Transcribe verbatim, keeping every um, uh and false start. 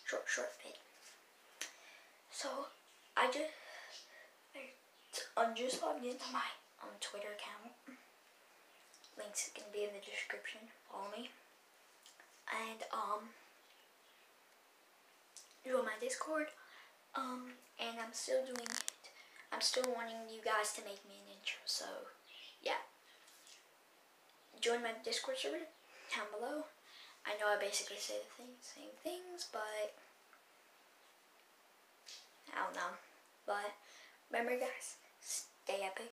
short, short vid. So, I just, I, I'm just logged into my um, Twitter account. Links can be in the description. Follow me. And, um, join my Discord. Um, and I'm still doing it. I'm still wanting you guys to make me an intro, so, yeah. Join my Discord server down below. I know I basically say the thing, same things, but I don't know. But remember, guys, stay epic.